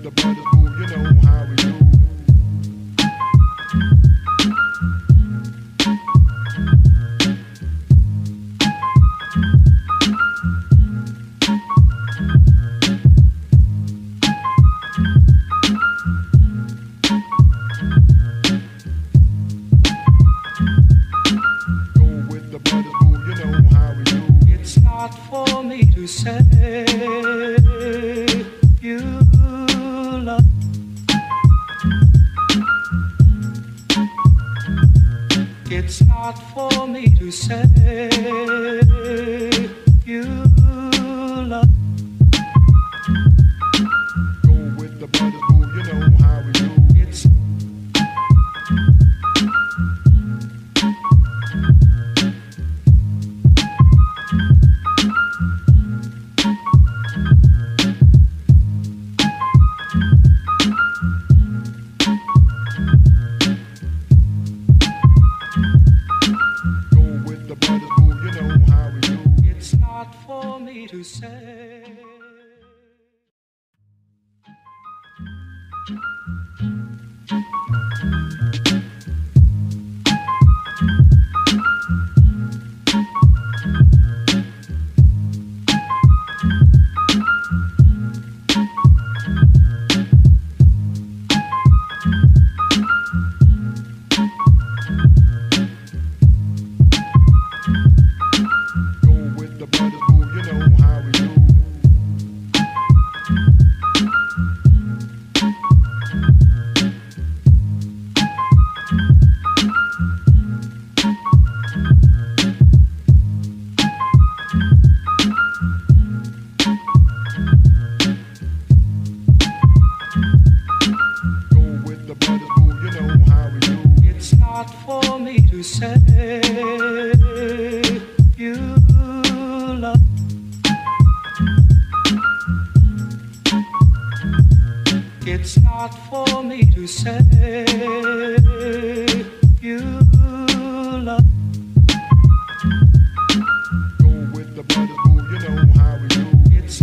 the brothers, boo, you know how we do. Go with the brothers, boo, you know how we do. It's not for me to say you love. It's not for me to say you love. Go with the brothers, boo, you know how we do. It's Go with the brothers, boo, you know how we do. it's not for me to say. Go with the brothers, boo, you know how we do. Go with the brothers, boo, you know how we do. It's not for me to say you love. It's not for me to say you love. Go with the brothers, boo, you know how we do. It's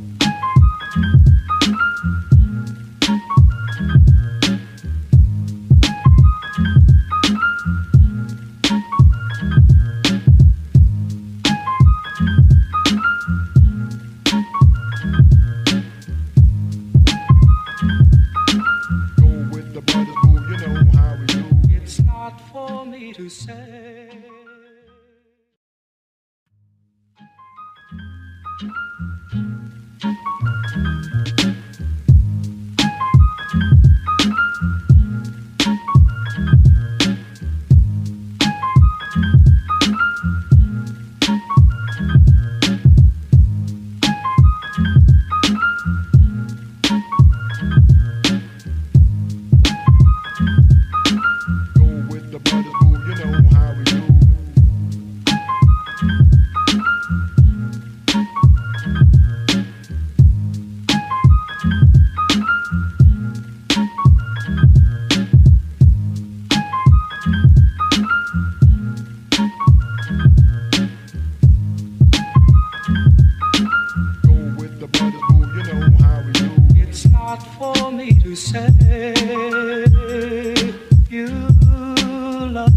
Go with the brothers, boo, you know how we do. it's not for me to say. Go with the brothers, boo, you know how we do. Go with the brothers, boo, you know how we do. It's not for me to say you love.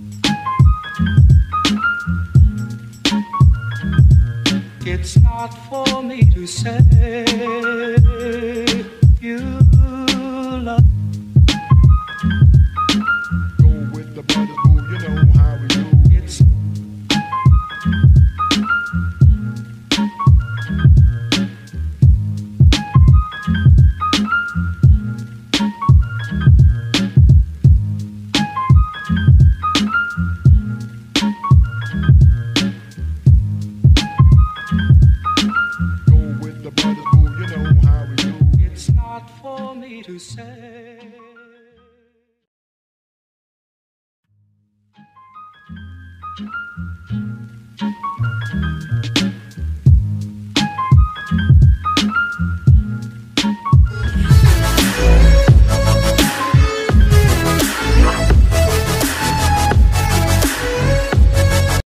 It's not for me to say you love. Go with the brothers, boo, you know how we do. It's Go with the brothers, boo, you know how we do. it's not for me to say.